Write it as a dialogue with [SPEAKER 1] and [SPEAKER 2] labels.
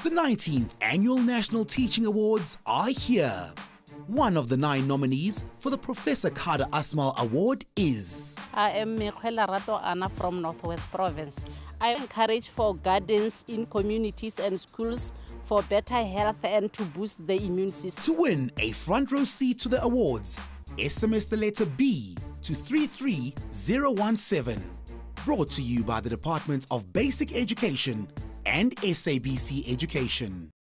[SPEAKER 1] The 19th Annual National Teaching Awards are here. One of the 9 nominees for the Professor Khada Asmal Award is...
[SPEAKER 2] I am Mekgwela Rato Anna from Northwest Province. I encourage for gardens in communities and schools for better health and to boost the immune system.
[SPEAKER 1] To win a front row seat to the awards, SMS the letter B to 33017. Brought to you by the Department of Basic Education and SABC Education.